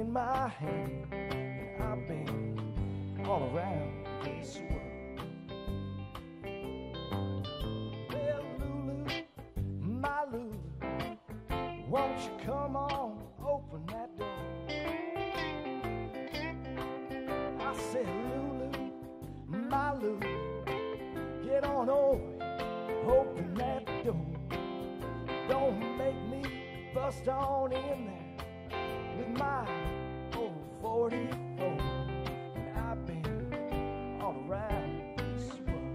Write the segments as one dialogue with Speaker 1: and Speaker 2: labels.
Speaker 1: in my hand, and I've been all around this world. Well, Lulu, my Lulu, won't you come on, open that door? I said, Lulu, my Lulu, get on over, open that door. Don't make me bust on in there with my old 44, and I've been all around this world.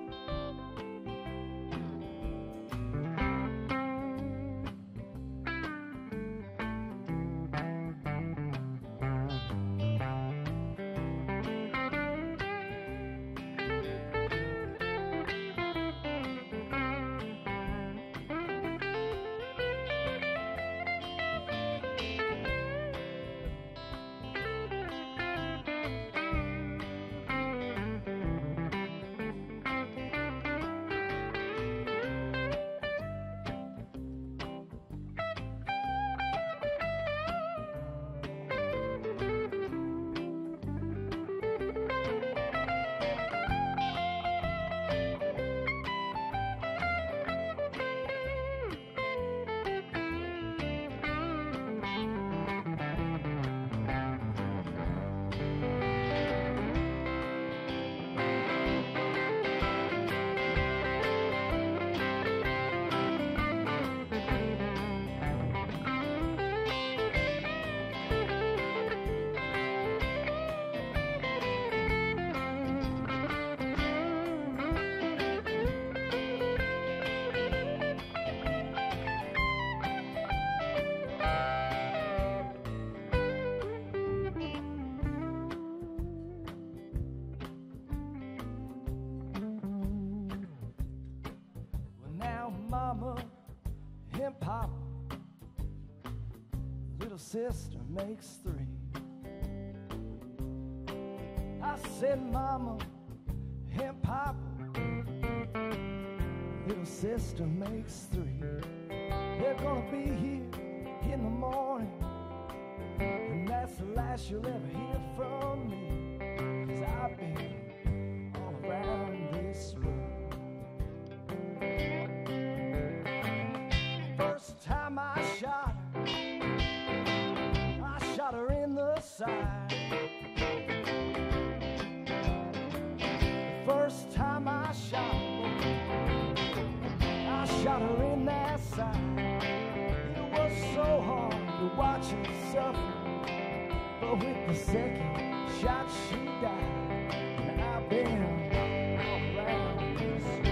Speaker 1: Mama and Papa, little sister makes three. I said, Mama and Papa, little sister makes three. They're gonna be here in the morning, and that's the last you'll ever hear from me, 'cause I've been all around this world. First time I shot her in the side. The first time I shot her in that side. It was so hard to watch her suffer, but with the second shot she died, and I've been all around this world.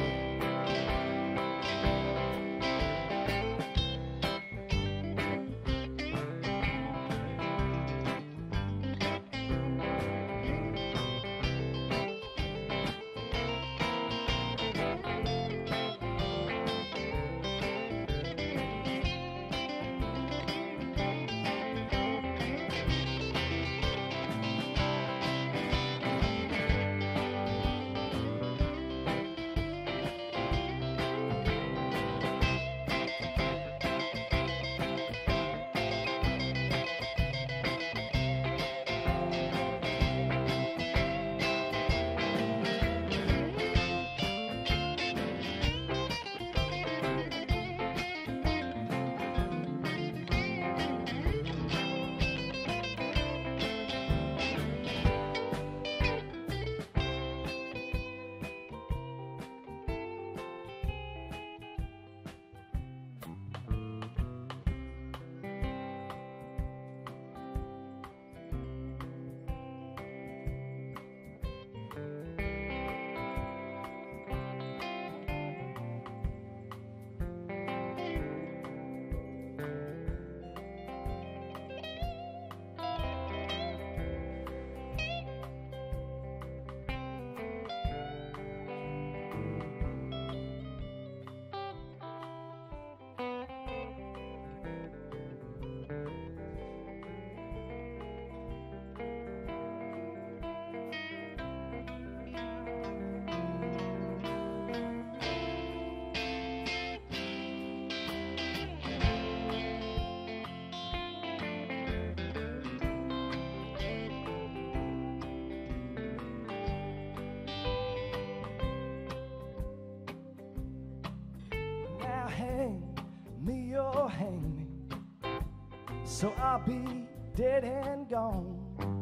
Speaker 1: hang me or hang me, so I'll be dead and gone.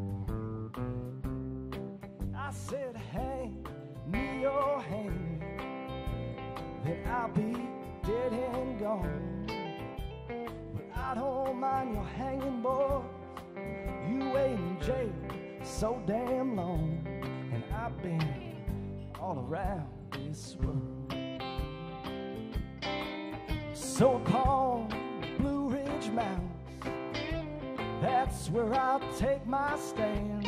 Speaker 1: I said hang me or hang me, then I'll be dead and gone. But I don't mind your hanging, boys. You ain't in jail so damn long, and I've been all around this world. So upon Blue Ridge Mountains, that's where I'll take my stand.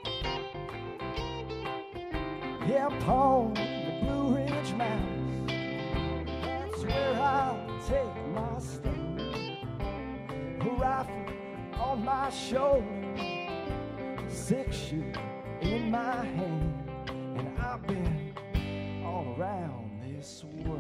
Speaker 1: Yeah, upon the Blue Ridge Mountains, that's where I'll take my stand. A rifle on my shoulder, 6-shooter in my hand, and I've been all around this world.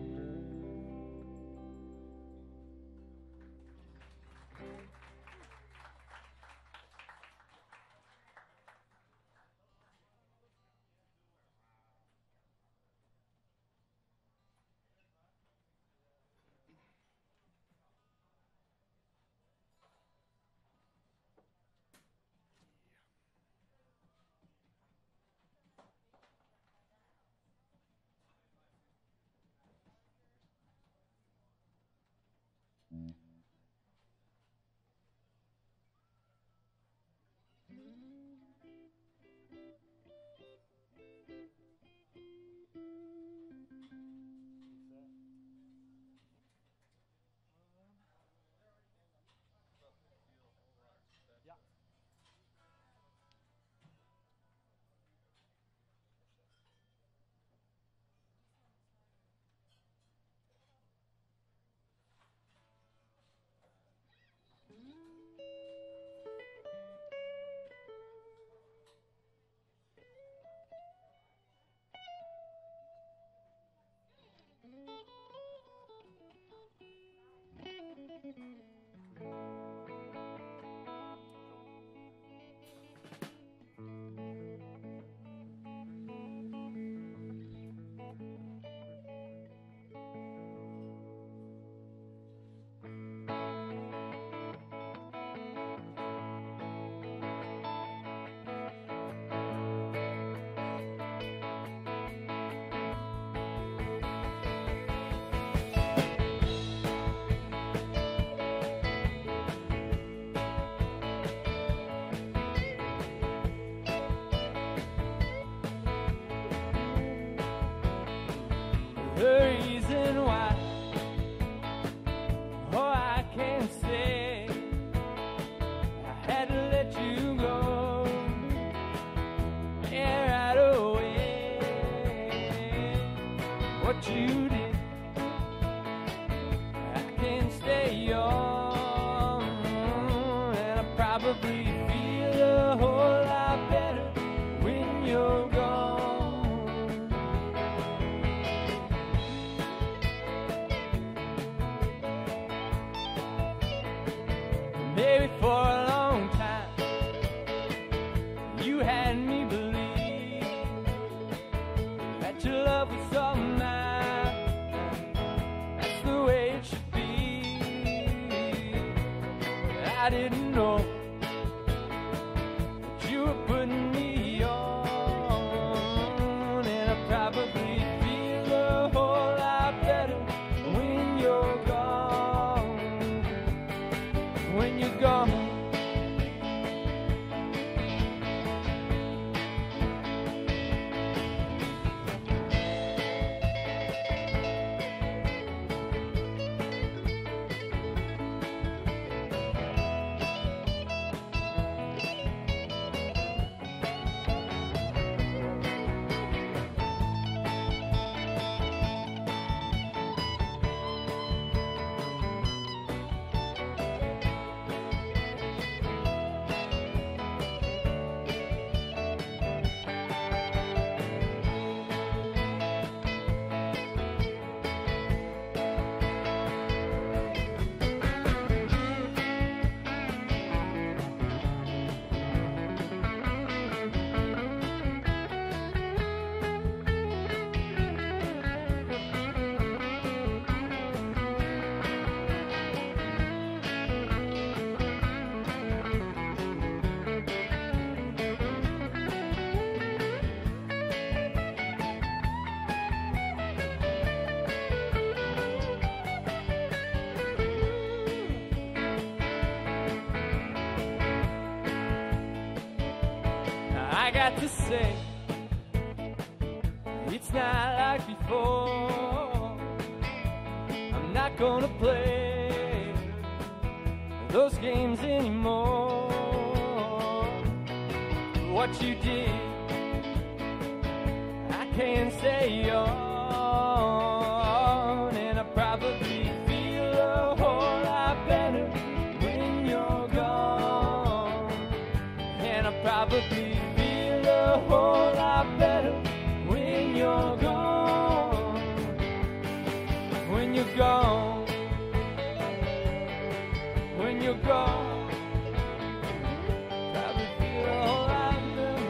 Speaker 2: The reason why, oh, I can't say I had to let you go, yeah, right away. What you did, I can't stay young, and I probably feel a whole lot better when you're gone. Maybe for a long time you had me believe that your love was all mine. That's the way it should be. I didn't know that you were putting me on, and I probably feel a whole lot better when you're gone. When you're gone, I got to say, it's not like before. I'm not gonna play those games anymore. What you did, I can't stay on, and I probably feel a whole lot better when you're gone. And I probably feel a whole lot better when you're gone. When you're gone. When you're gone. Probably feel a whole lot better.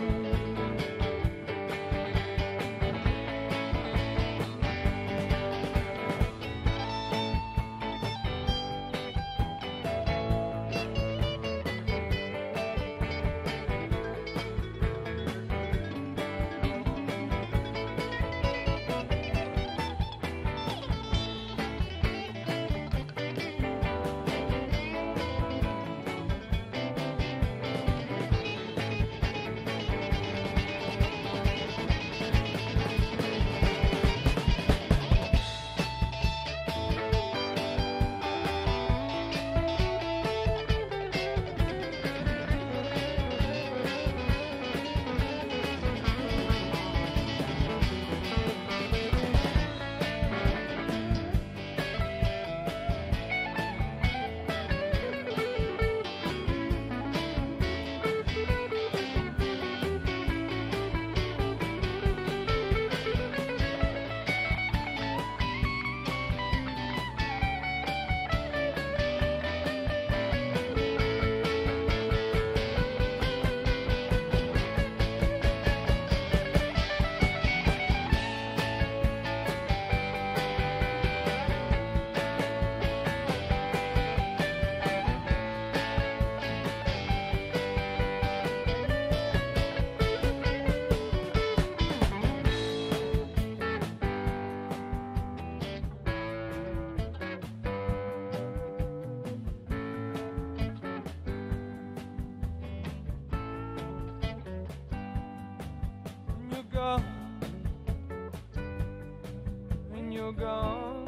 Speaker 2: When you're gone,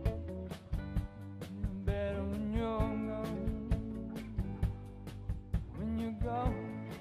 Speaker 2: better when you're gone. When you're gone.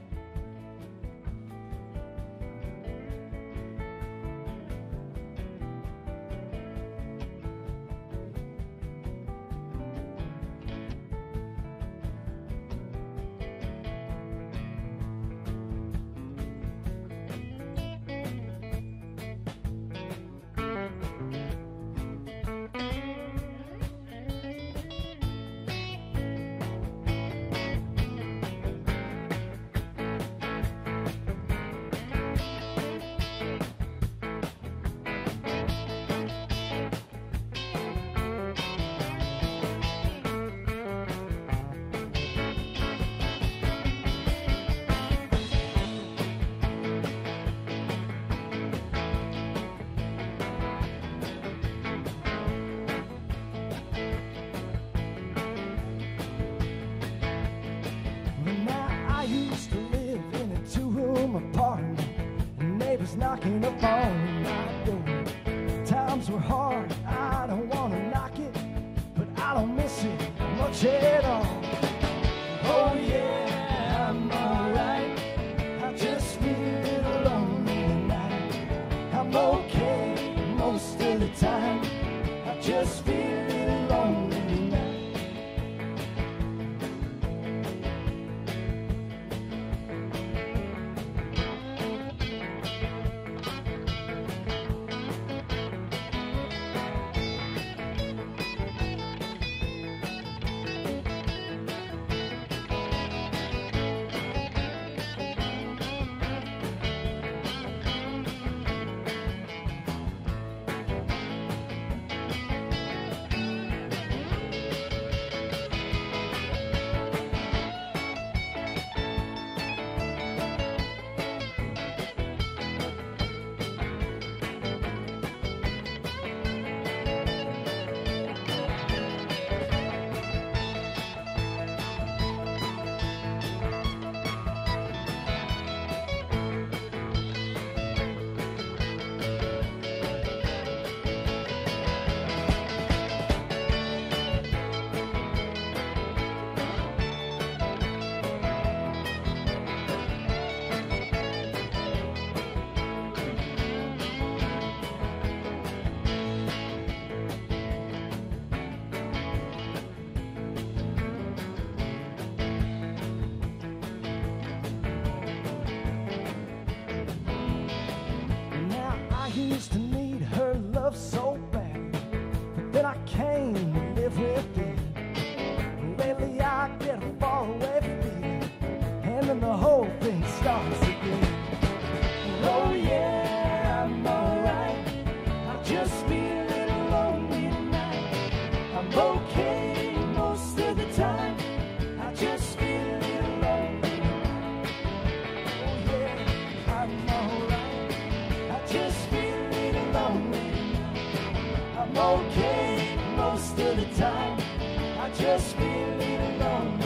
Speaker 1: Knocking upon my door. Times were hard, I don't want to knock it, but I don't miss it much at all. Oh yeah, I'm alright. I just feel a little lonely tonight. I'm okay most of the time. I just feel a little lonely tonight. love so bad, but then I came to live with it. Lately I get a far away feeling, and then the whole thing starts again. Oh yeah, I'm alright. I just feel a little lonely tonight. I'm okay most of the time. I just feel a little lonely. Oh yeah, I'm alright. I just feel a little lonely. I'm okay most of the time. I just feel a little lonely.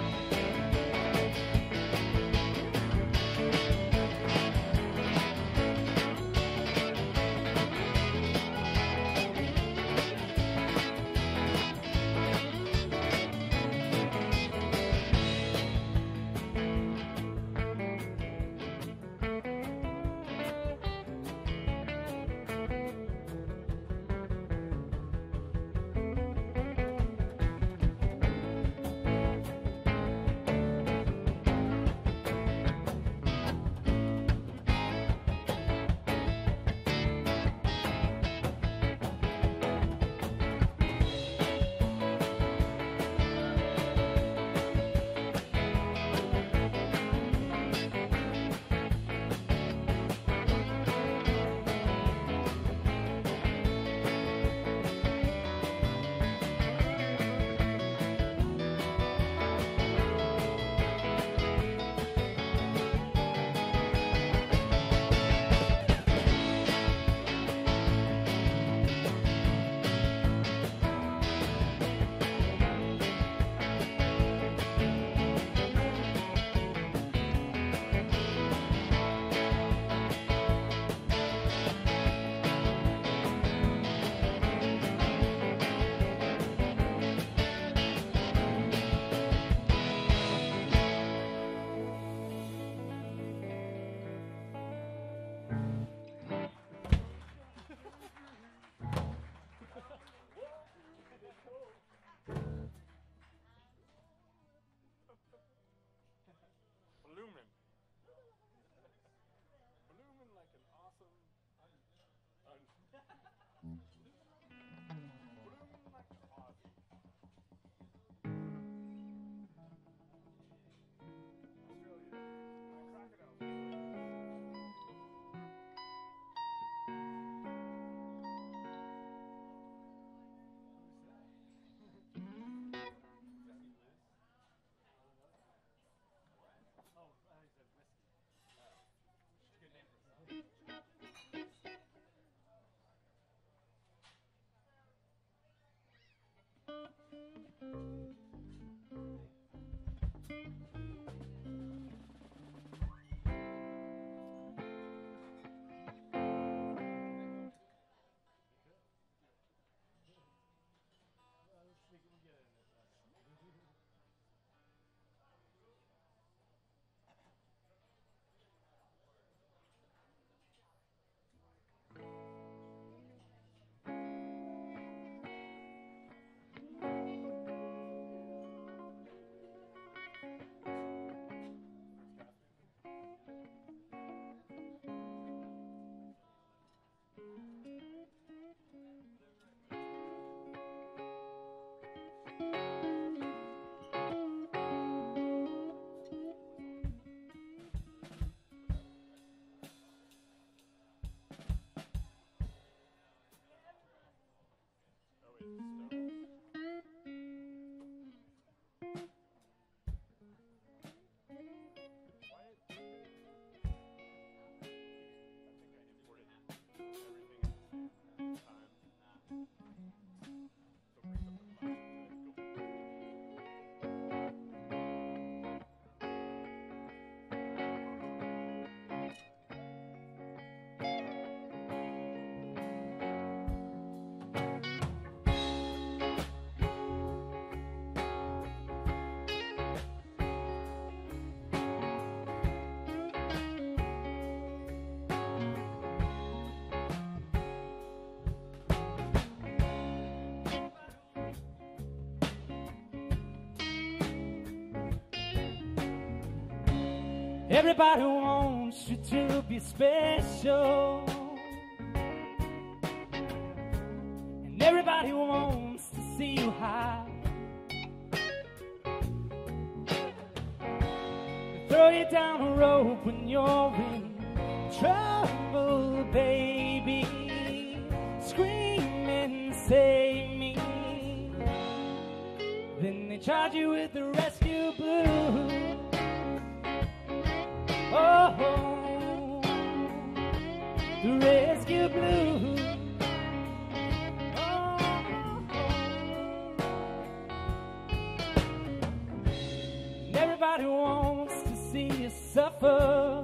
Speaker 2: Everybody wants you to be special. Everybody wants to see you high. They throw you down a rope when you're in trouble, baby. Screaming, save me. Then they charge you with the rescue blues. Oh, the rescue blues. And everybody wants to see you suffer,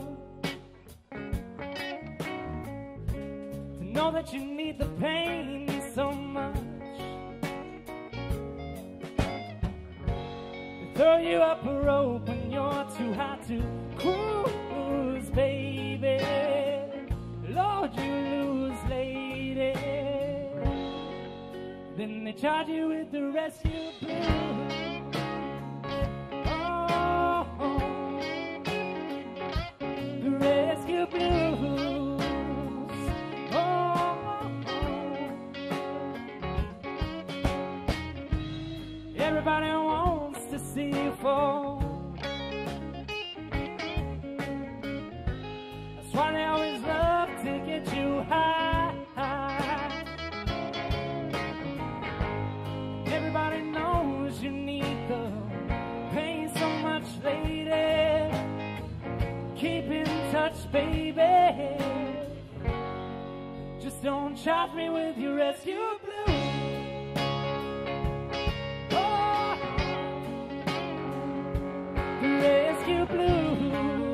Speaker 2: to know that you need the pain so much. They throw you up a rope when you're too high to cruise, baby. Lord, you lose, lady. Then they charge you with the rescue blues. Oh, the rescue blues. Oh, everybody wants to see you fall. That's why they always love to get you high. Everybody knows you need the pain so much, lady. Keep in touch, baby. Just don't charge me with your rescue blues. Oh, the rescue blues.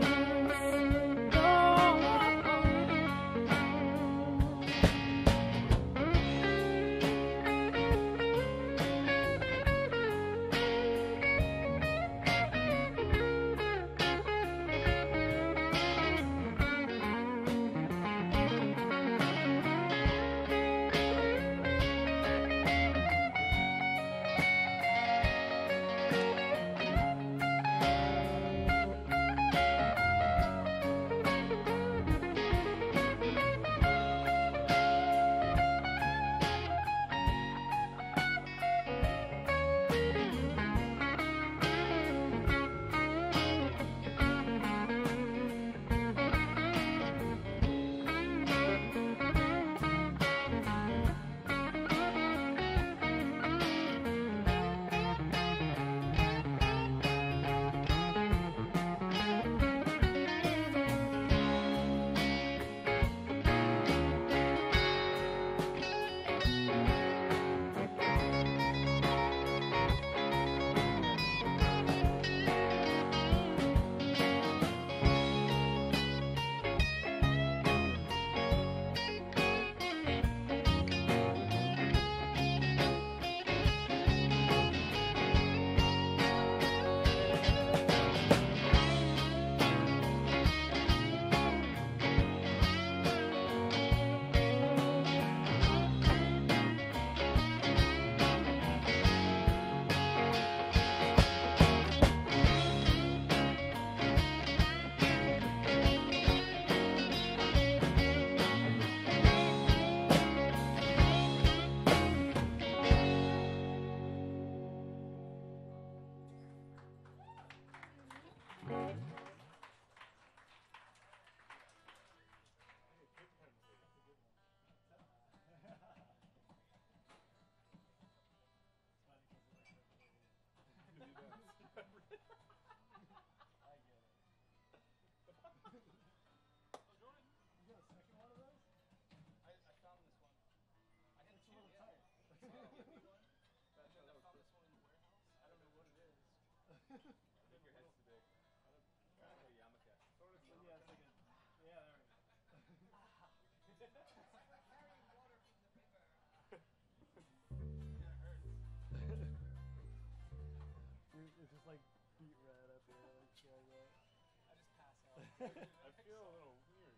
Speaker 1: It's just like beat red up here. Like, yeah.
Speaker 3: I just pass out.
Speaker 4: I feel a little weird.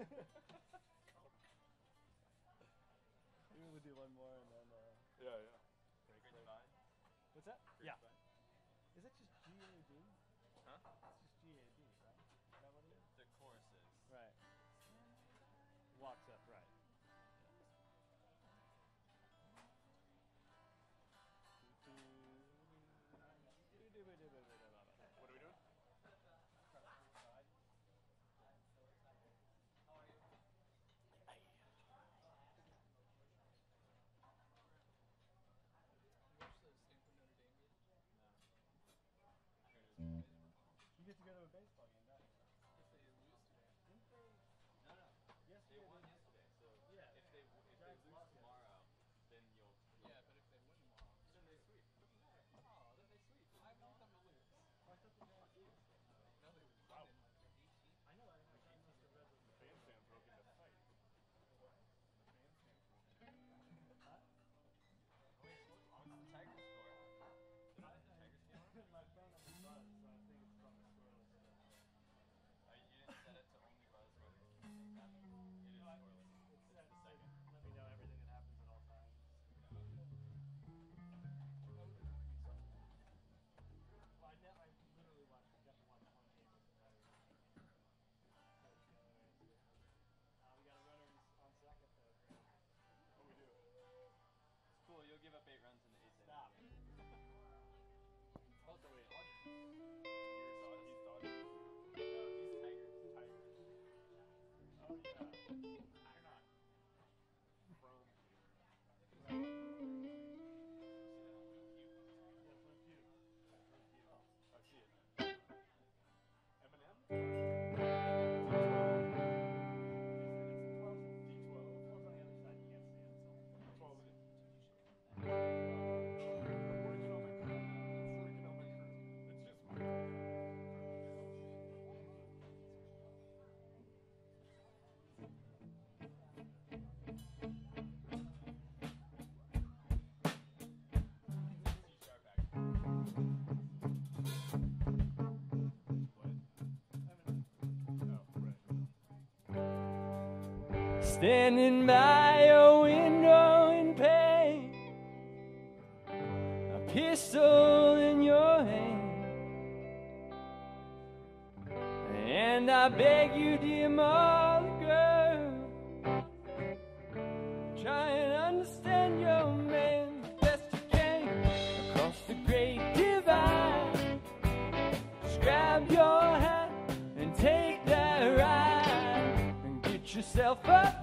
Speaker 1: Maybe we'll do one more and then.
Speaker 4: Yeah, yeah.
Speaker 3: Great Divide.
Speaker 1: What's that?
Speaker 3: Great
Speaker 1: Yeah.
Speaker 3: Divide.
Speaker 1: Is that just GAD?
Speaker 3: Huh?
Speaker 1: It's just GAD, right? Is that what it is?
Speaker 3: The choruses.
Speaker 1: Right. Walks up, right. baseball game, don't you?
Speaker 3: If they lose today.
Speaker 1: Didn't they?
Speaker 3: No, no.
Speaker 1: Yes,
Speaker 3: They won yesterday, so
Speaker 1: Yeah.
Speaker 3: if they lose tomorrow, then you'll
Speaker 2: Yeah, but if they win tomorrow,
Speaker 3: then they sweep. Doesn't matter. Oh, then they sweep.
Speaker 2: I want them to lose.
Speaker 1: I thought the Giants lose.
Speaker 2: No, they won in like the 18th.
Speaker 1: I know. I must have read
Speaker 4: The bandstand broke into fight. The bandstand broke into fight.
Speaker 1: Huh?
Speaker 3: Wait, what's the Tigers score? Is the Tigers game on?
Speaker 1: My phone has a buzz, so I think it's from the scoreless.
Speaker 3: You didn't set it to only buzz when things happen? It is scoreless.
Speaker 1: It's
Speaker 3: It's the
Speaker 1: let
Speaker 3: second.
Speaker 1: me know everything that happens at all times. Well, I literally watched. Got to watch one game this entire week. We got a runner on second though.
Speaker 4: Oh, we do.
Speaker 3: It's cool. You'll give up 8 runs in the 8th inning.
Speaker 1: Stop.
Speaker 3: Oh, so wait, Dodgers.
Speaker 4: He's Dodgers.
Speaker 3: No, he's Tigers.
Speaker 4: Tigers. Oh, yeah. They're not from here.
Speaker 1: Yeah, from Pew.
Speaker 4: I see it. Eminem?
Speaker 2: Standing by your window in pain, a pistol in your hand, and I beg you, dear mother girl, try and understand your man the best you can. Across the great divide, just grab your hat and take that ride, and get yourself upright,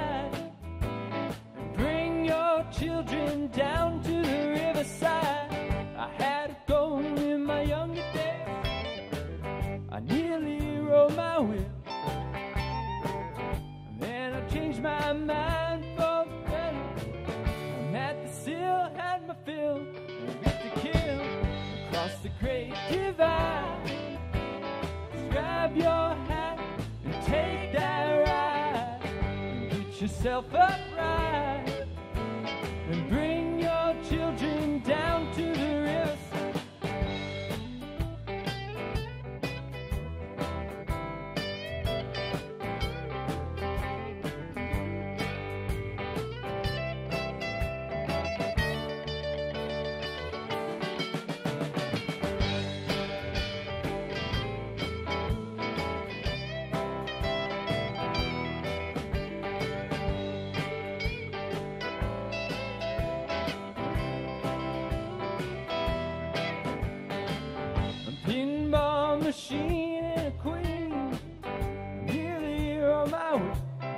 Speaker 2: and bring your children down to the riverside. I had a goal in my younger days, I nearly wrote my will, and then I changed my mind for the better. I'm at the sill, had my fill, and bit to kill. Across the great divide, just grab your hat and take that ride, and get yourself upright, and bring your children down to the riverside. Pinball machine and a queen, nearly on my way,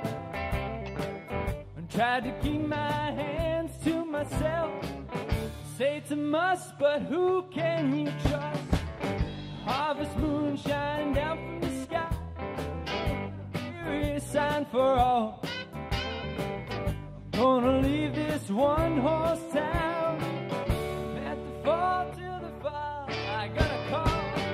Speaker 2: and tried to keep my hands to myself. Say it's a must, but who can you trust? Harvest moon shining down from the sky, curious sign for all. I'm gonna leave this one-horse town, at the fall till the fall. I gotta call.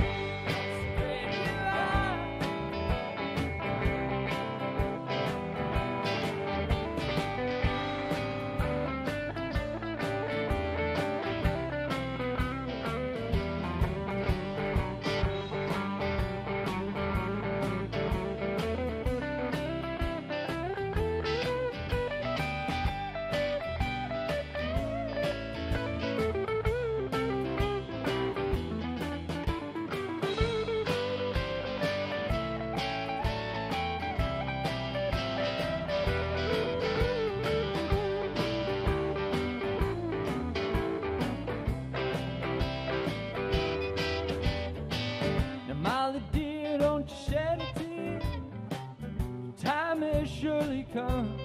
Speaker 2: Molly dear, don't you shed a tear, time has surely come.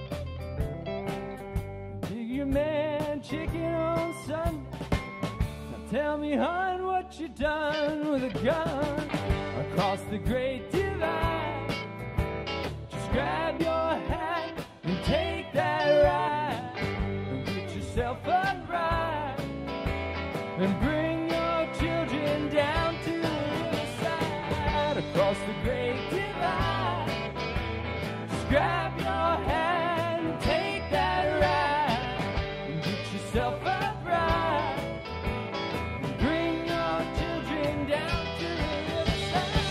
Speaker 2: Dig your man chicken on Sunday, now tell me hon what you done with a gun. across the great divide. Just grab your hat and take that ride, and get yourself upright, and bring your children down to the side. Across the great divide, just grab your hat and take that ride, and get yourself upright, and bring your children down to the side.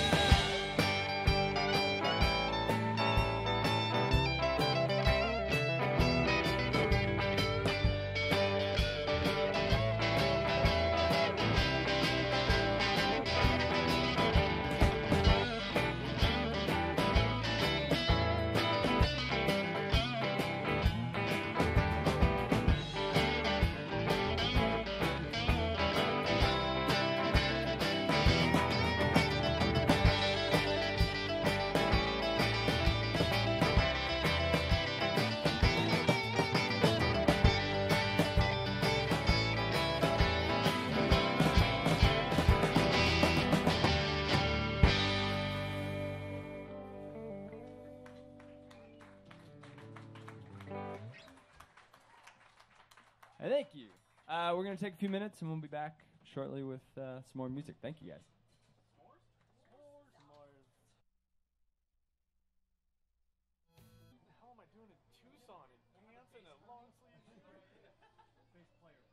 Speaker 2: Thank you. We're going to take a few minutes, and we'll be back shortly with some more music. Thank you, guys.
Speaker 4: What the hell am I doing in Tucson in pants and a long sleeve shirt? Bass player.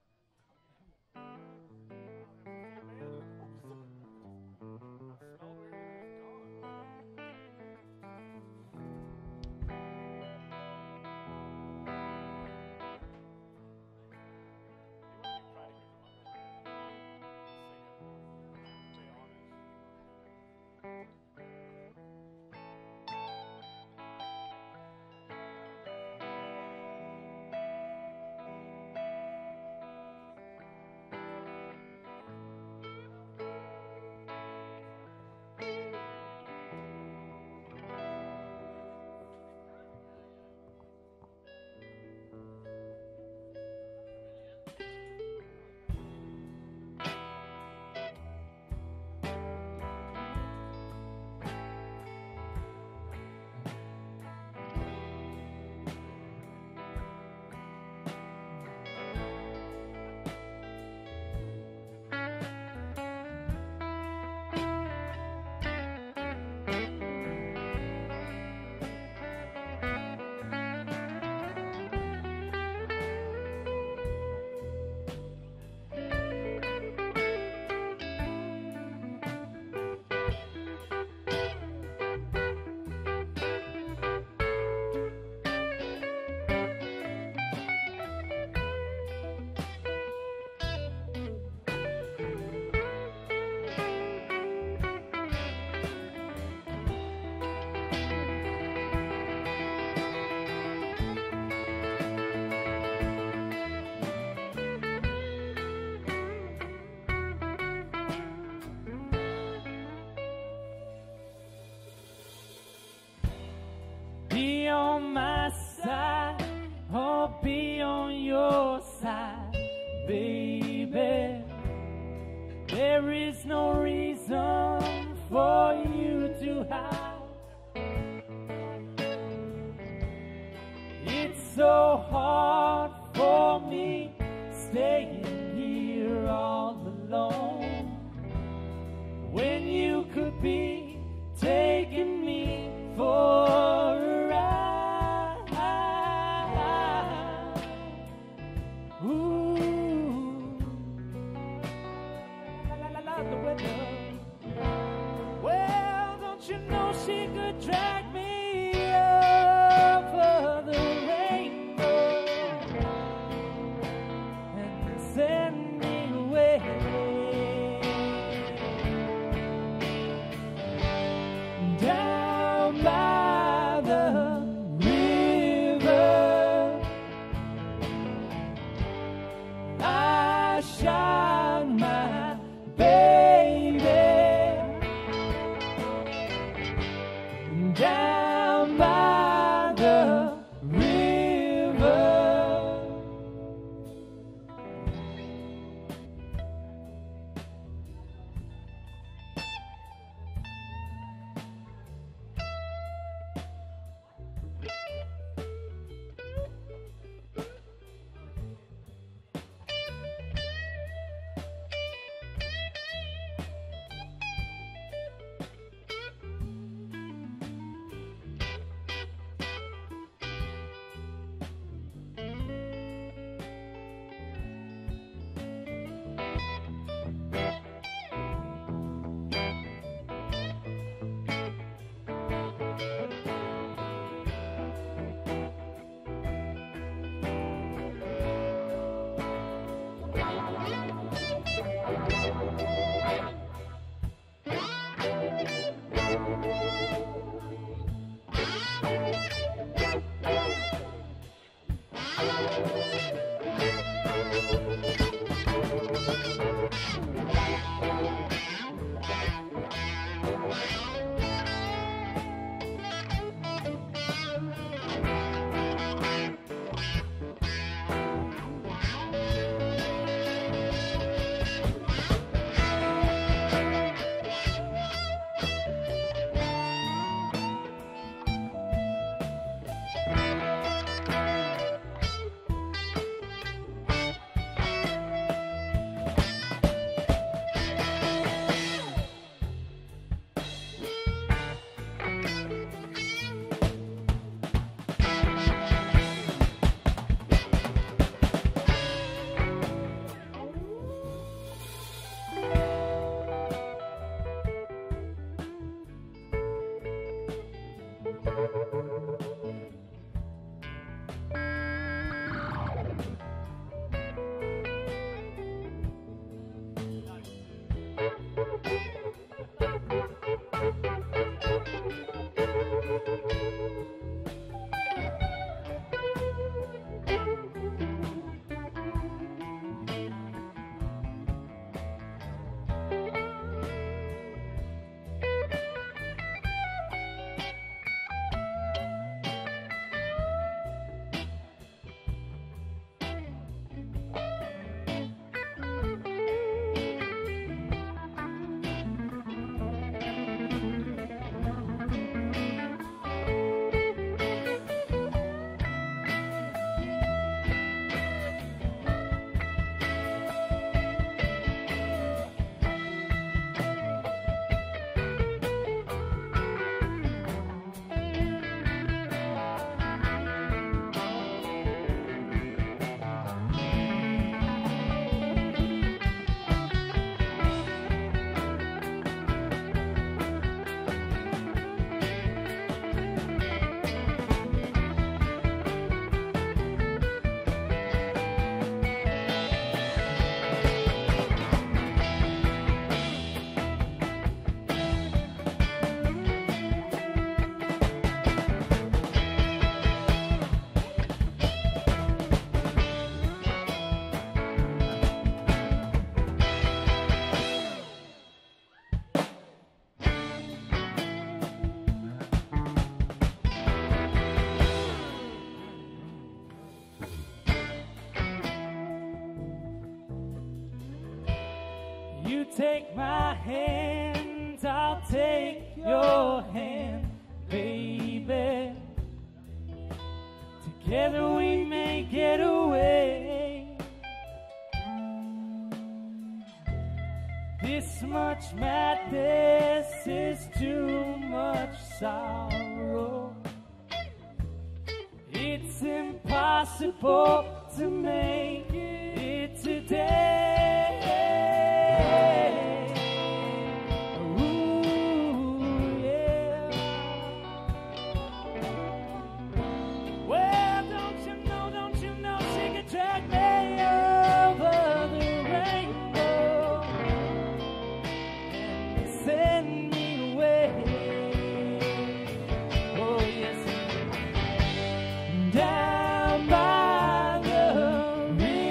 Speaker 2: Be on my side, or be on your side, baby. There is no reason for you to hide. It's so hard for me staying here all alone, when you could be taking me for a ride. Ooh, la la la la, the weather. You take my hand, I'll take your hand, baby. Together we may get away. This much madness is too much sorrow. It's impossible to make it today. Ooh, yeah. Well, don't you know, she can drag me over the rainbow and send me away. Oh, yes, down by the river.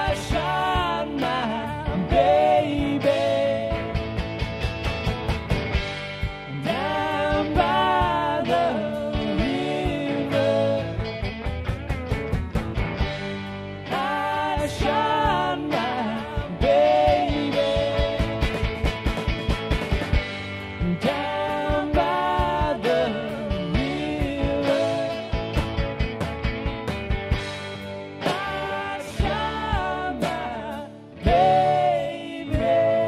Speaker 2: shine my baby down by the river. I shine my baby down by the river. I shine my baby.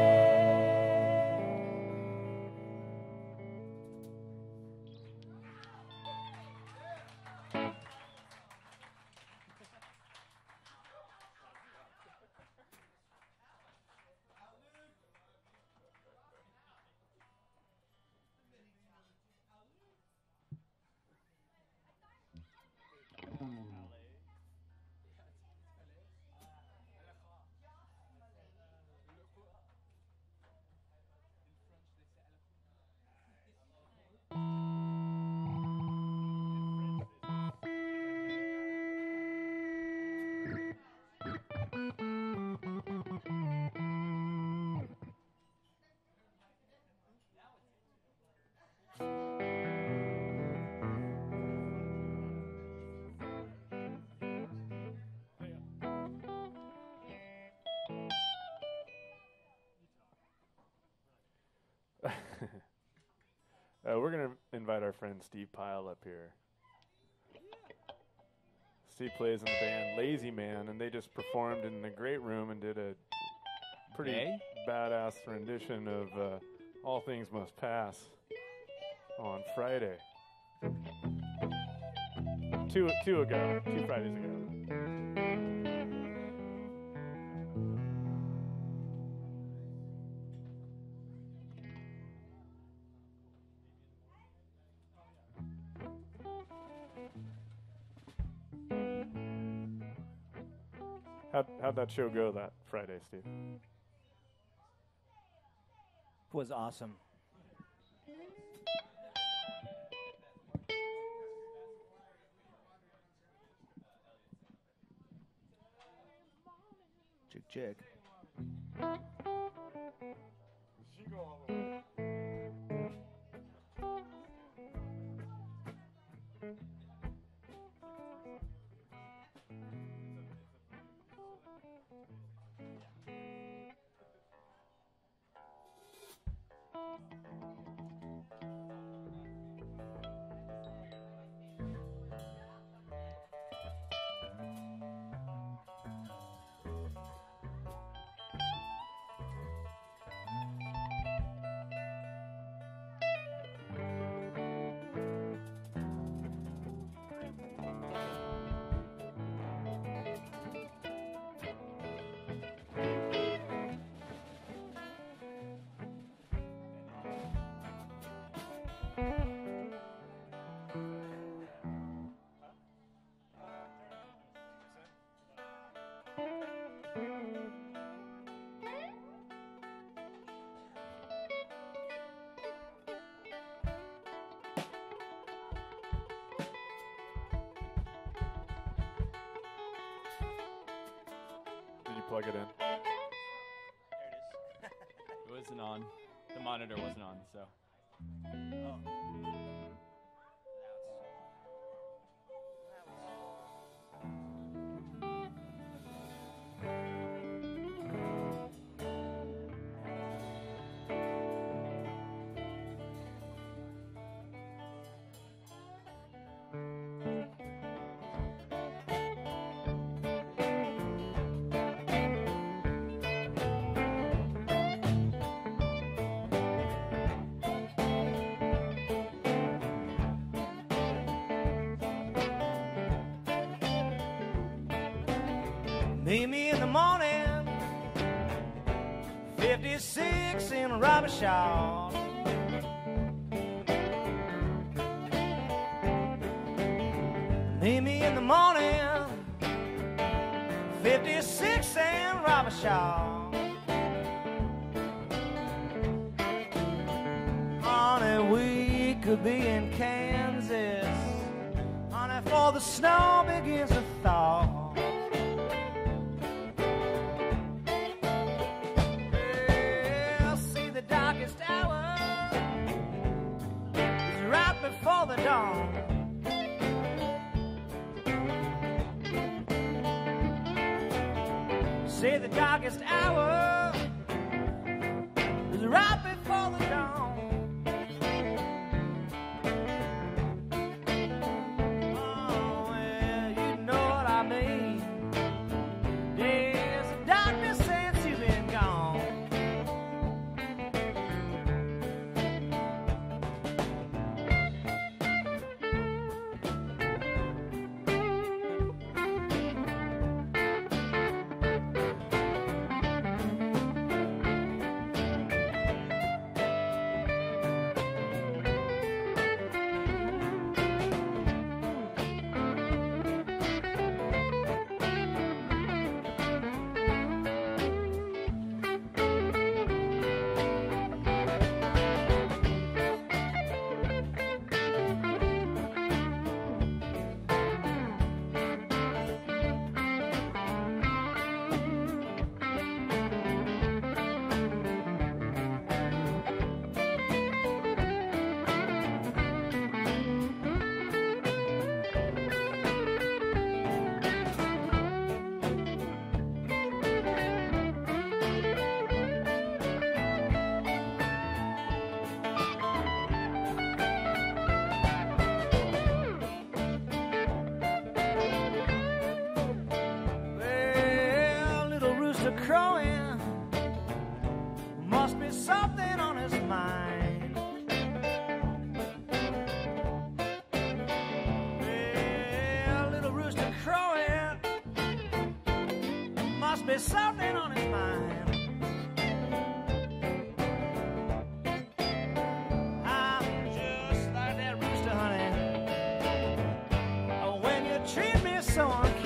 Speaker 4: We're going to invite our friend Steve Pyle up here. Steve plays in the band Lazy Man, and they just performed in the great room and did a pretty badass rendition of All Things Must Pass on Friday. Two Fridays ago. How'd that show go that Friday, Steve?
Speaker 5: Was awesome. Chick chick.
Speaker 4: She go all the way. Plug it in.
Speaker 3: There it is. It wasn't on. The monitor wasn't on, so.
Speaker 1: Meet me in the morning, 56 in a rubber shawl. Meet me in the morning, 56 in a rubber shawl. Honey, we could be in Kansas, honey, before the snow begins to thaw. say the darkest hour is right before the dawn. Oh, well, you know what I mean. There's a darkness since you've been gone. Crowing, must be something on his mind. Well, little rooster crowing, must be something on his mind. I'm just like that rooster, honey, when you treat me so unkind.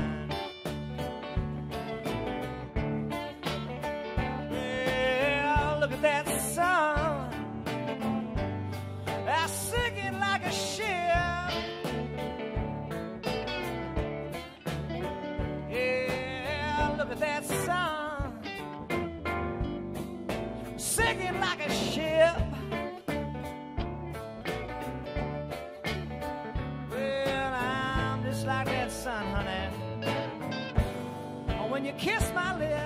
Speaker 1: That sun, that's sinking like a ship. Yeah, look at that sun, sinking like a ship. Well, I'm just like that sun, honey, when you kiss my lips.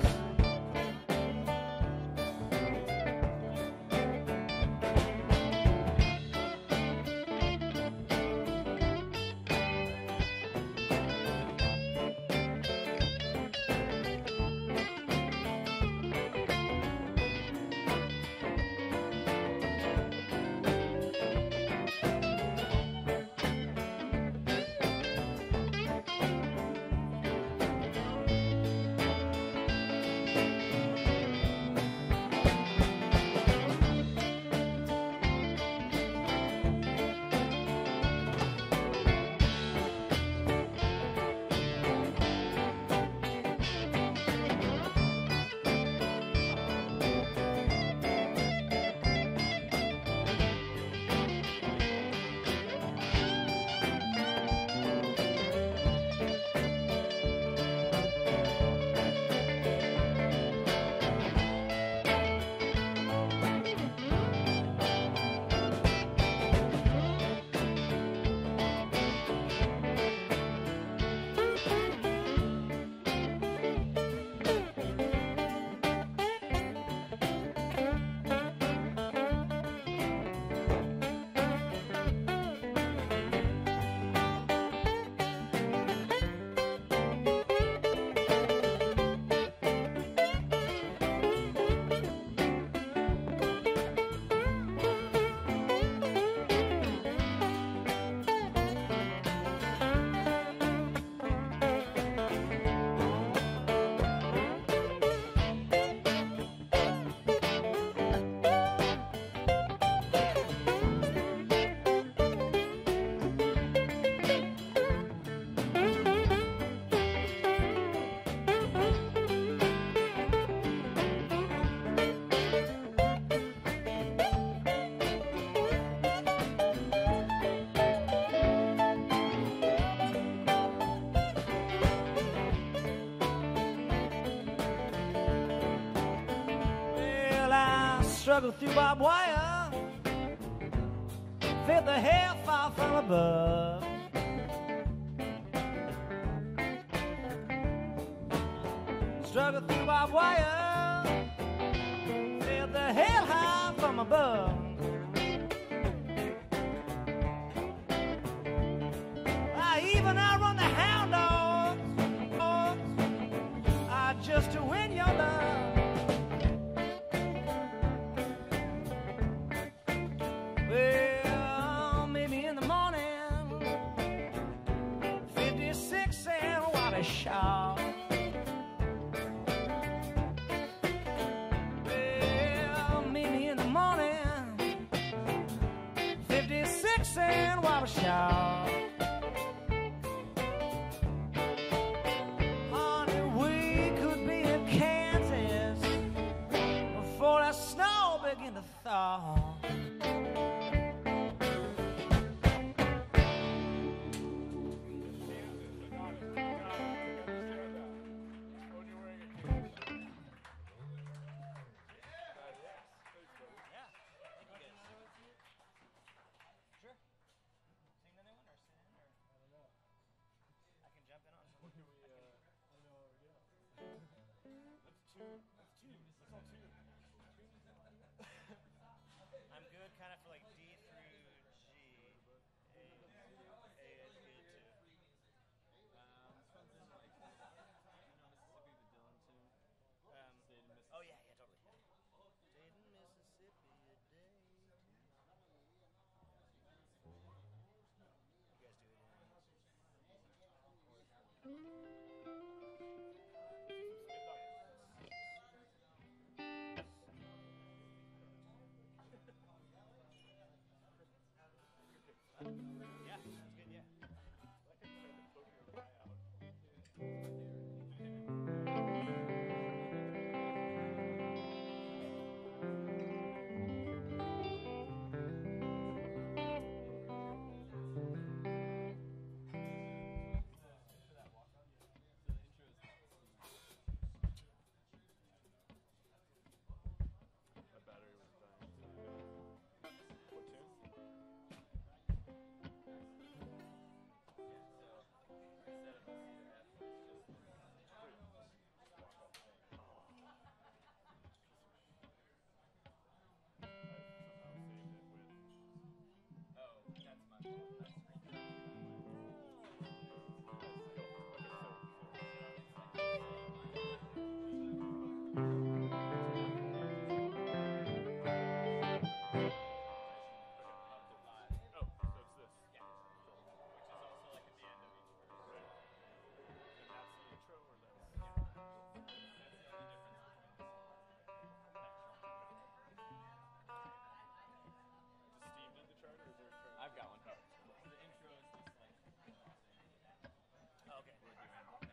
Speaker 1: Struggle through barbed wire, feel the hair fall from above. struggle through barbed wire, feel the hellhound from above. I run the hound dogs, just to win your love. Well, maybe in the morning, 56 and what a shot. Well, maybe in the morning, 56 and what a shot. Begin to thaw. Kind of for like D through G. A is good too.
Speaker 3: This one's in like, Mississippi, the Dillon tune. Stayed in Mississippi.
Speaker 1: Oh yeah, totally. Stayed in Mississippi a day. You guys do it. Yeah, that's good, yeah.
Speaker 3: I've got one. The intro is just like.
Speaker 1: Okay.
Speaker 3: We're doing.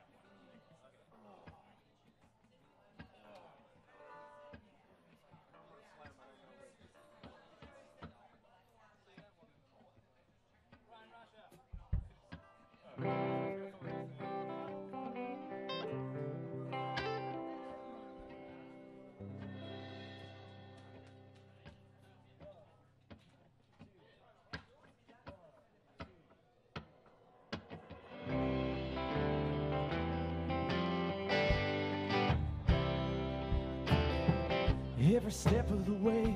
Speaker 1: Every step of the way,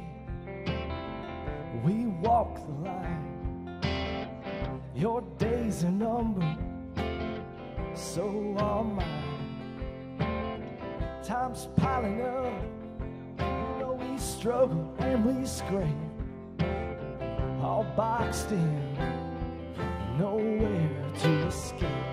Speaker 1: we walk the line. Your days are numbered, so are mine. Time's piling up, you know we struggle and we scrape, all boxed in, nowhere to escape.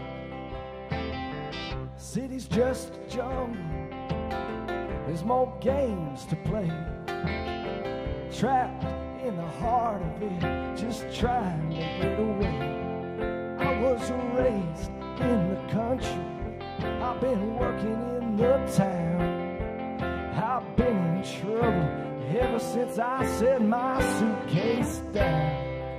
Speaker 1: City's just a jungle, there's more games to play. Trapped in the heart of it, just trying to get away. I was raised in the country, I've been working in the town. I've been in trouble ever since I set my suitcase down.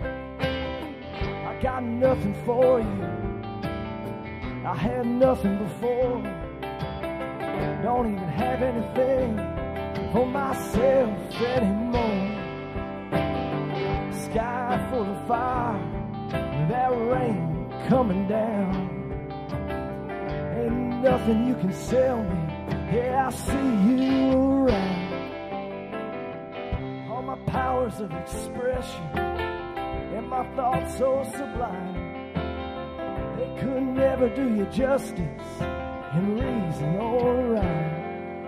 Speaker 1: I got nothing for you, I had nothing before. Don't even have anything for myself anymore. Sky full of fire, that rain coming down. Ain't nothing you can sell me Yeah, I see you around. All my powers of expression and my thoughts so sublime, they could never do you justice in reason or rhyme.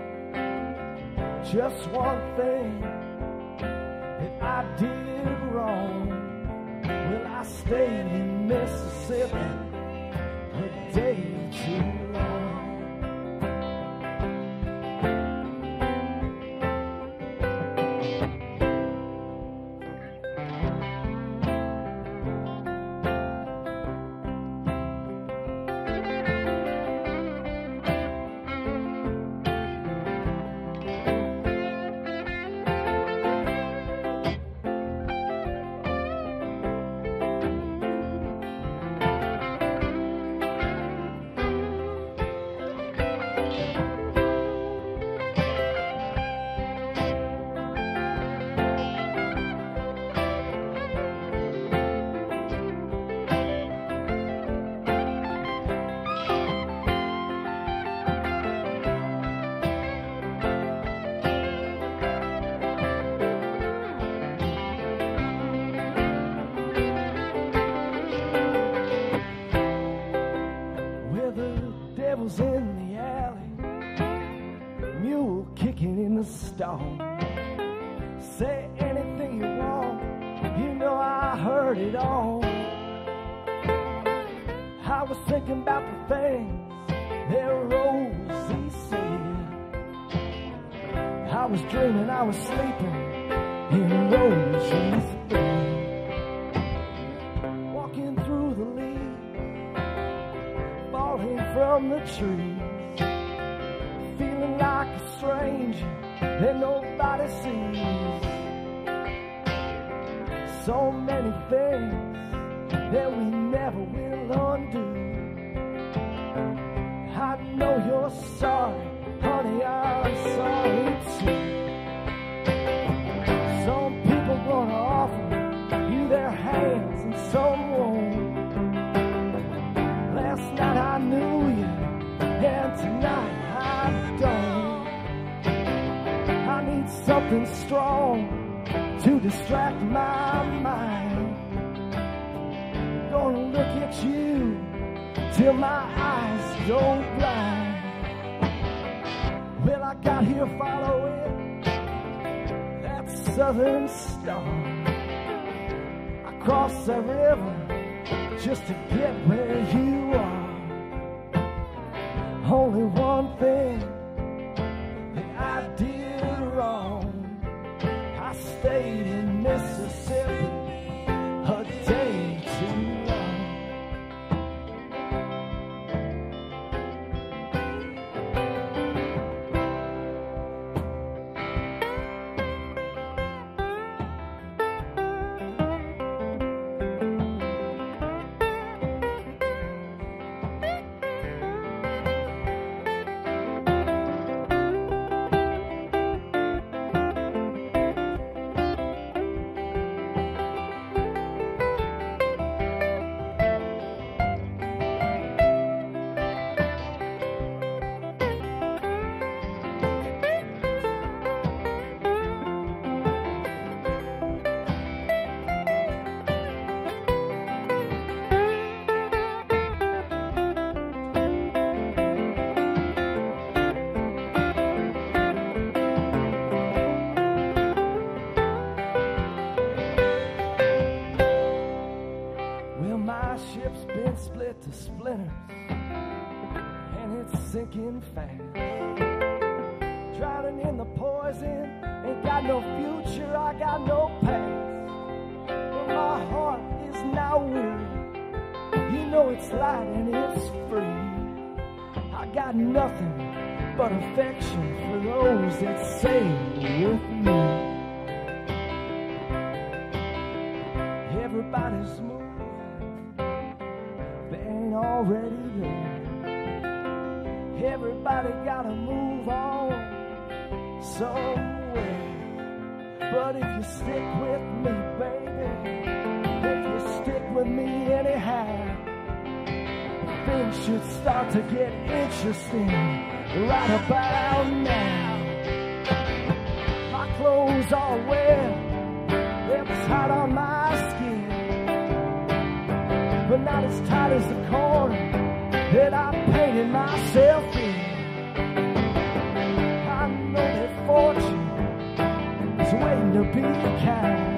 Speaker 1: Just one thing that I did wrong. Well, I stayed in Mississippi a day too long. In the alley, mule kicking in the stall. Say anything you want, you know I heard it all. I was thinking about the things that Rosie said. I was dreaming I was sleeping in Rosie's bed, walking through the leaves, falling from the trees, feeling like a stranger that nobody sees. So many things that we never will undo. I know you're sorry, honey, I'm sorry too. Some people gonna offer you their hands and some won't. Last night I knew you, and tonight I don't. I need something strong to distract my mind. Gonna look at you till my eyes go blind. Well, I got here following that southern star. I crossed the river just to get where you are. Only one thing that I did wrong. I stayed in Mississippi a day too long. Ship's been split to splinters, and it's sinking fast. Drowning in the poison, ain't got no future, I got no past. But my heart is now weary, you know it's light and it's free. I got nothing but affection for those that sail with me. Everybody's moving, already there. Everybody gotta move on somewhere. But if you stick with me, baby, if you stick with me anyhow, things should start to get interesting right about now. My clothes are wet, it's hot on my skin, but not as tight as the corner that I painted myself in. I know that fortune is waiting to be kind,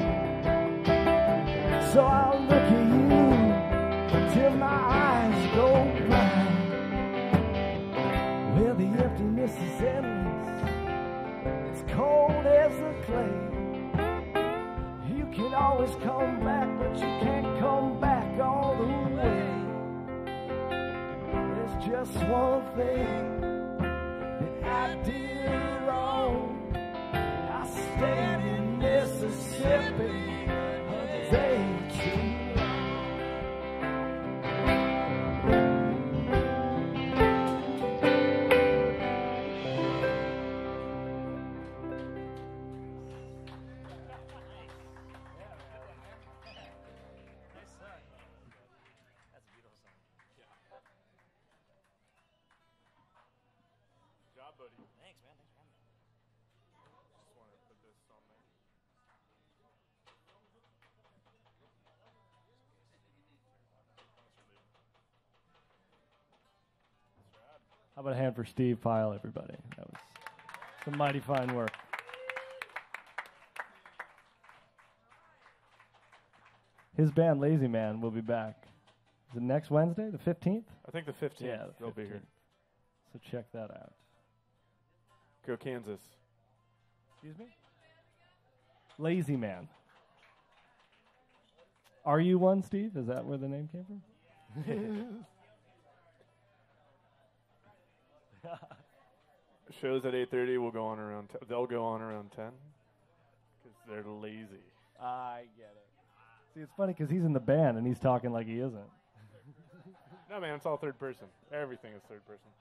Speaker 1: so I'll look at you till my eyes go blind. Well, the emptiness is endless, it's cold as the clay. You can always come back, but you can't come back all the way. There's just one thing that I did wrong. I stayed in Mississippi a day too
Speaker 6: How about a hand for Steve Pyle, everybody? That was some mighty fine work. His band, Lazy Man, will be back. Is it next Wednesday, the 15th?
Speaker 4: I think the 15th.
Speaker 6: Yeah,
Speaker 4: They'll be here.
Speaker 6: So check that out.
Speaker 4: Go Kansas.
Speaker 6: Excuse me? Lazy Man. Are you one, Steve? Is that where the name came from?
Speaker 4: Shows at 8:30 will go on around. They'll go on around 10 because they're lazy.
Speaker 6: I get it. See, it's funny because he's in the band and he's talking like he isn't.
Speaker 4: No, man, it's all third person. Everything is third person.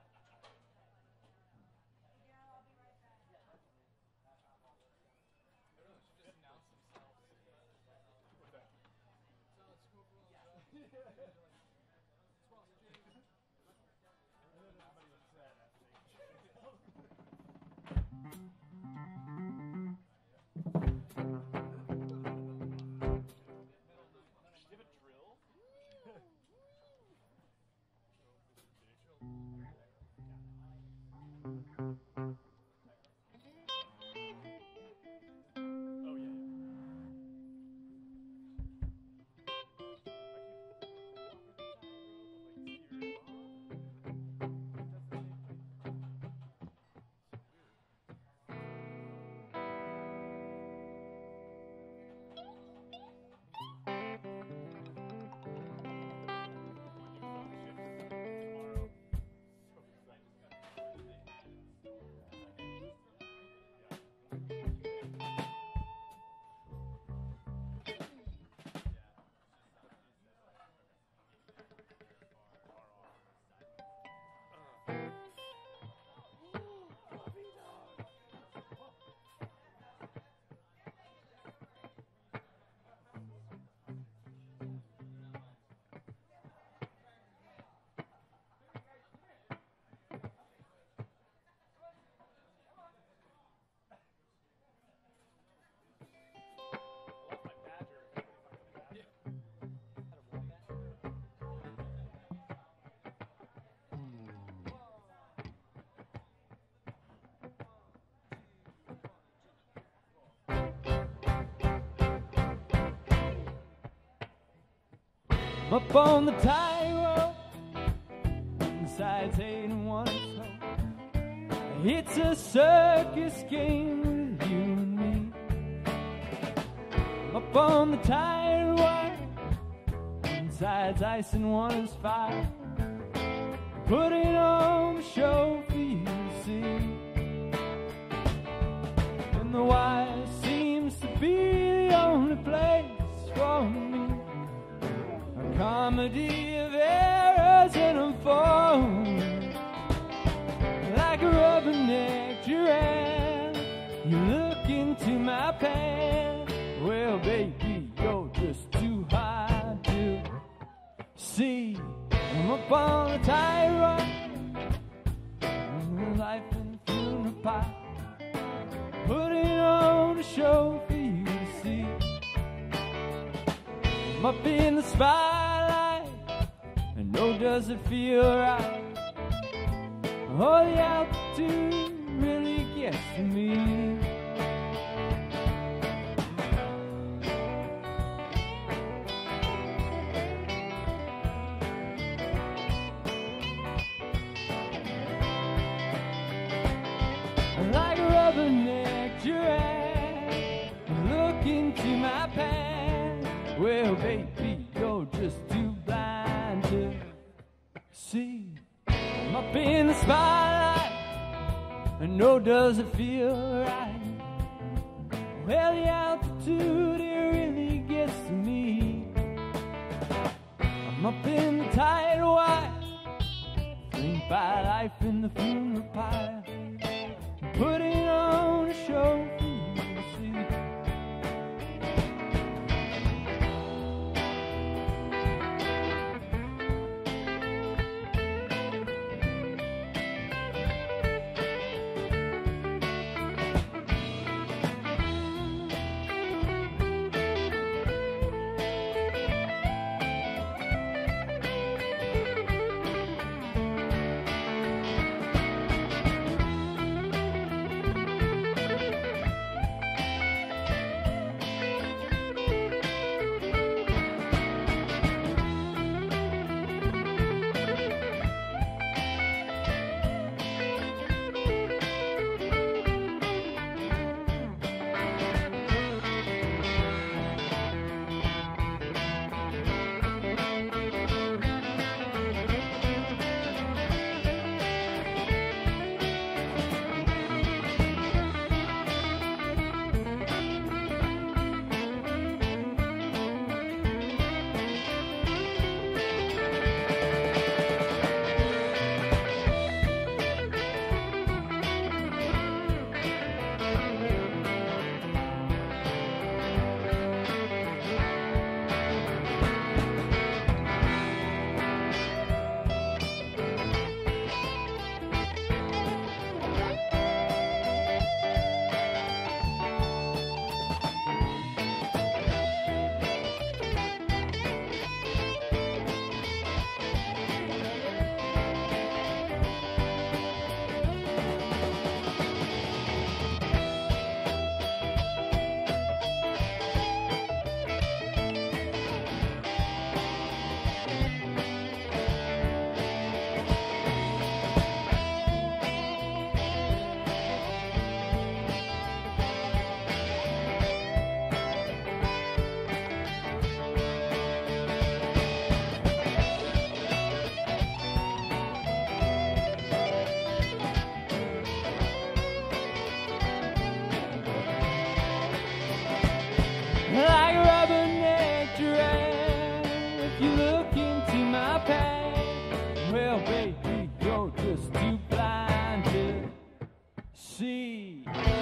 Speaker 2: Up on the tightrope, one side's hate and one is hope. It's a circus game with you and me. Up on the tightrope, one side's ice and one is fire. Putting on a show for you to see. And the wire seems to be the only place for me. Comedy of errors and unfold like a rubberneck giraffe. You look into my pants. Well, baby, you're just too hard to see. I'm up on a tightrope, pie, putting on a show for you to see. I'm up in the spotlight, and oh, does it feel right? Oh, the altitude really gets to me. Like a rubberneck giraffe, look into my past. Well, baby, you're just too blind to see. I'm up in the spotlight, and oh, does it feel right? Well, the altitude, it really gets to me. I'm up in the tight white, flanked by life in the funeral pyre, putting on a show for you to see. Like a rubberneck giraffe, if you look into my past, well, baby, you're just too blind to see.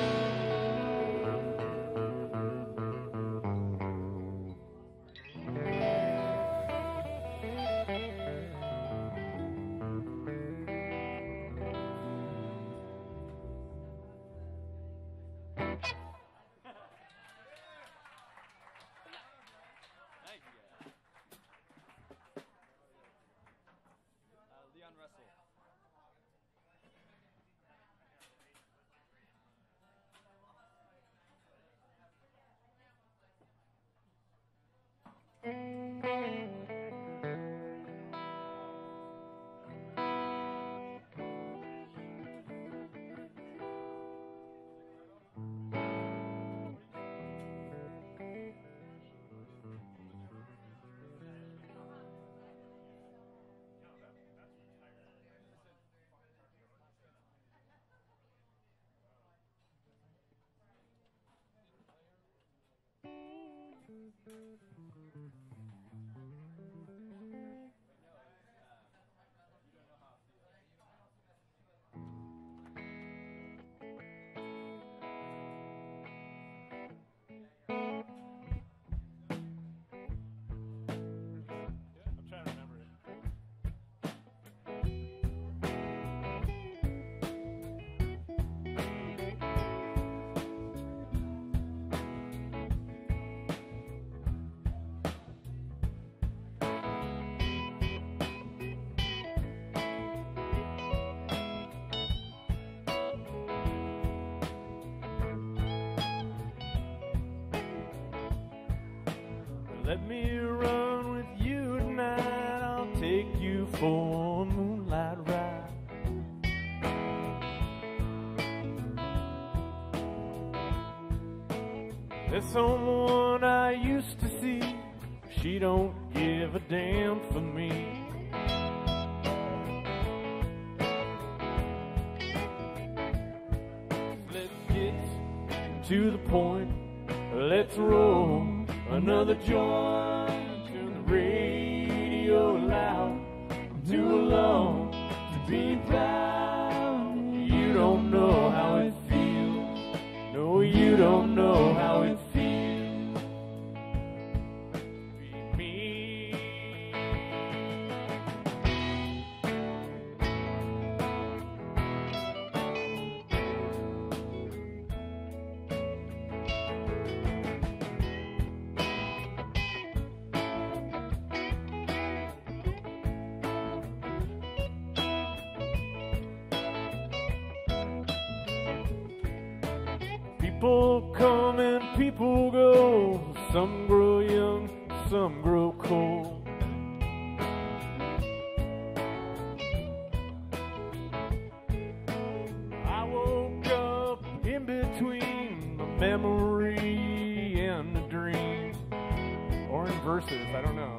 Speaker 3: Leon Russell.
Speaker 4: Let me run with you tonight. I'll take you for a moonlight ride. There's someone I used to see. She don't give a damn for me. Let's get to the point. Let's roll another joint. Turn the radio loud. I'm too alone to be proud. You don't know how it feels. No, you don't know how it feels to be me. People come and people go. Some grow young, some grow cold. I woke up in between the memory and the dream. Or in verses, I don't know.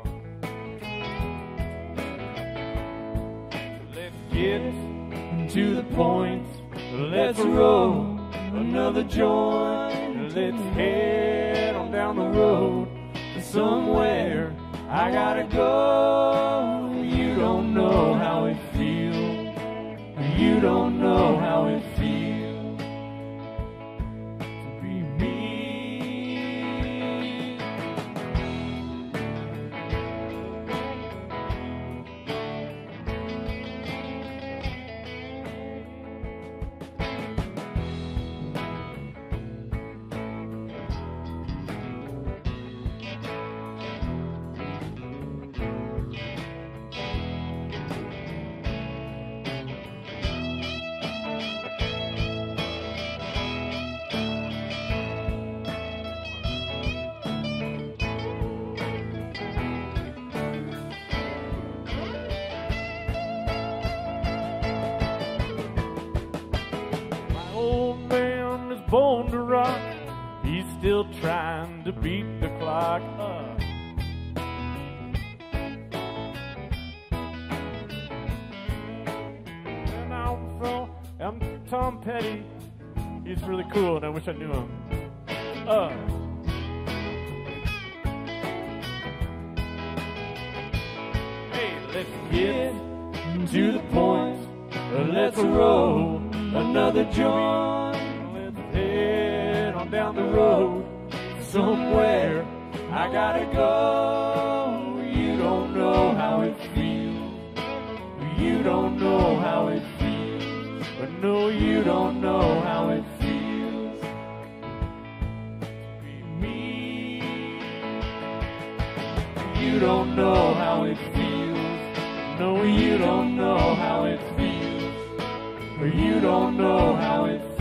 Speaker 4: Let's get to the point. Let's roll another joint. Let's head on down the road to somewhere I gotta go. You don't know how it feels. You don't know how it feels to be me. Born to rock, he's still trying to beat the clock. And I'm Tom Petty. He's really cool, and I wish I knew him. Hey, let's get to the point. Let's roll another joint. Head on down the road somewhere I gotta go. You don't know how it feels. You don't know how it feels. But no, you don't know how it feels to be me. You don't know how it feels. No, you don't know how it feels. Or you don't know how it feels.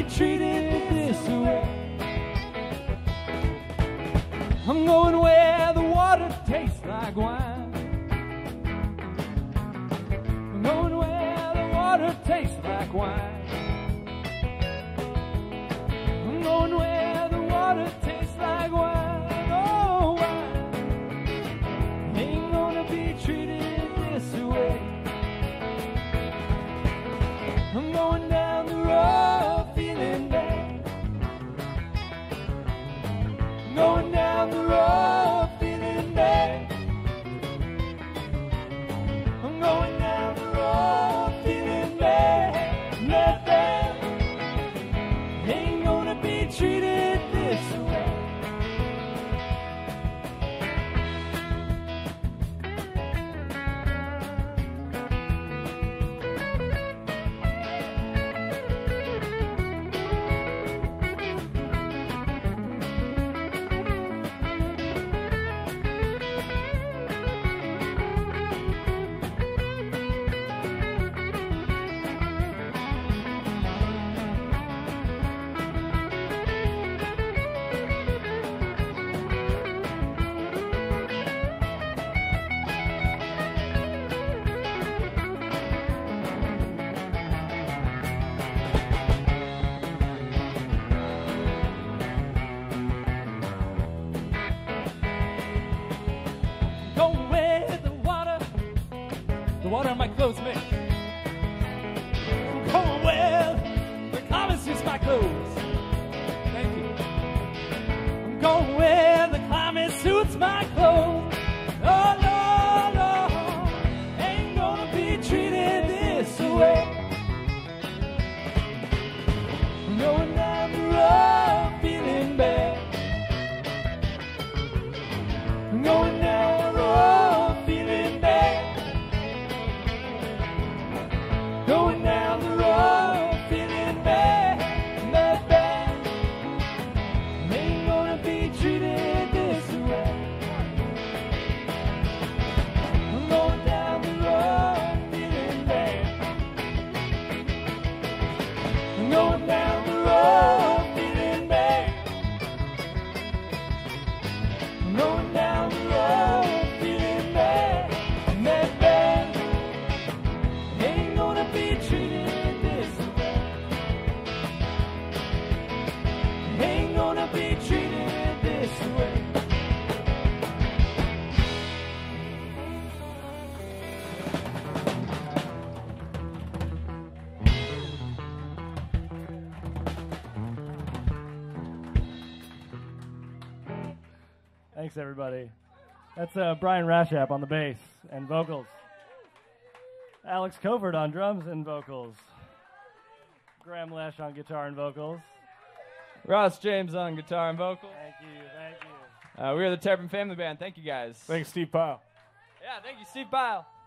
Speaker 2: be treated this way. I'm going where the water tastes like wine. I'm going where the water tastes like wine. I'm going where the water tastes like wine. Oh, wine. Ain't gonna be treated this way. I'm going down the road feeling bad. I'm going down the road feeling bad. I'm going down the road feeling bad, bad, bad. Ain't gonna be treated this way. Going where the water my clothes make. I'm going where the climate suits my clothes. Thank you. I'm going where the climate suits my clothes. Oh, no, no, ain't gonna be treated this way. I'm going down the road feeling bad. I'm going down the road feeling bad. Going down the road feeling bad, bad, bad. Ain't gonna be treated this way. I'm going down the road feeling bad. I'm going down the road feeling bad. I'm going down the road feeling bad, bad, bad. Ain't gonna be treated this way. Ain't gonna be treated this way.
Speaker 6: Thanks, everybody. That's Brian Rashap on the bass and vocals. Alex Covert on drums and vocals. Grahame Lesh on guitar and vocals.
Speaker 2: Ross James on guitar and vocal.
Speaker 6: Thank you, thank you.
Speaker 2: We are the Terrapin Family Band. Thank you, guys.
Speaker 4: Thanks, Steve Pyle.
Speaker 2: Yeah, thank you, Steve Pyle.